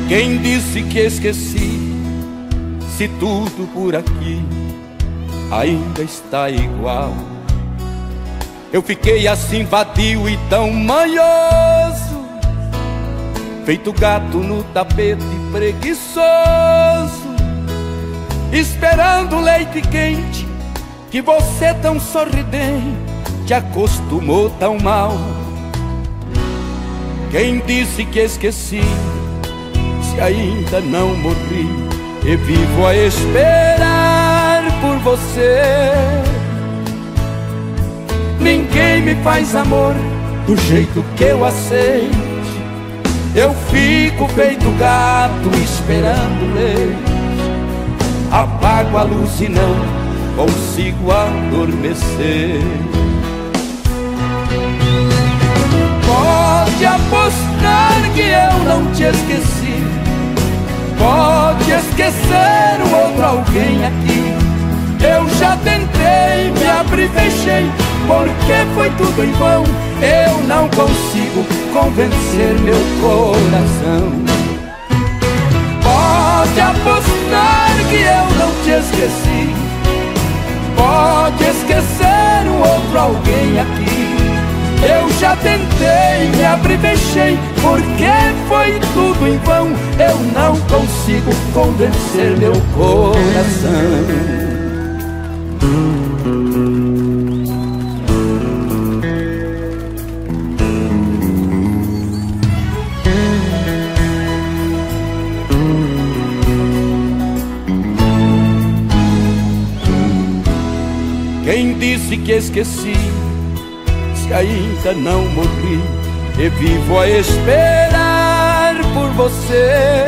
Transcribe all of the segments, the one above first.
Quem disse que esqueci, se tudo por aqui ainda está igual? Eu fiquei assim vadio e tão manhoso, feito gato no tapete preguiçoso, esperando o leite quente que você tão sorridente acostumou tão mal. Quem disse que esqueci, se ainda não morri e vivo a esperar por você? Ninguém me faz amor do jeito que eu aceite. Eu fico feito gato esperando leite. Apago a luz e não consigo adormecer. Pode apostar que eu não te esqueci. Pode esquecer o outro alguém aqui. Eu já tentei, me abri e fechei, porque foi tudo em vão. Eu não consigo convencer meu coração. Pode apostar que eu não te esqueci. Pode esquecer o outro alguém aqui. Eu já tentei, me abri e fechei, porque foi tudo em vão. Eu não consigo convencer meu coração. Quem disse que esqueci, se ainda não morri e vivo a esperar por você?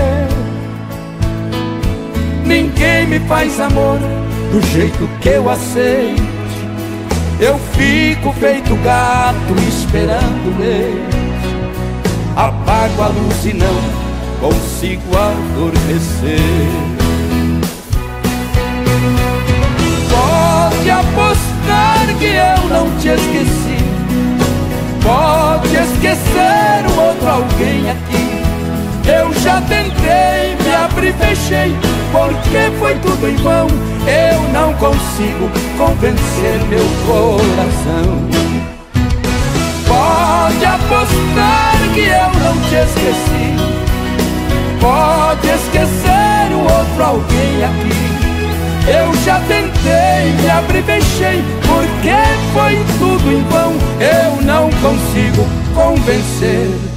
Ninguém me faz amor do jeito que eu aceite. Eu fico feito gato esperando leite. Apago a luz e não consigo adormecer. Pode apostar que eu não te esqueci. Pode esquecer o outro alguém aqui. Eu já tentei, me abri e fechei, porque foi tudo em vão. Eu não consigo convencer meu coração. Pode apostar que eu não te esqueci. Pode esquecer o outro alguém aqui. Eu já tentei, me abri e fechei, porque foi tudo em vão. Eu não consigo convencer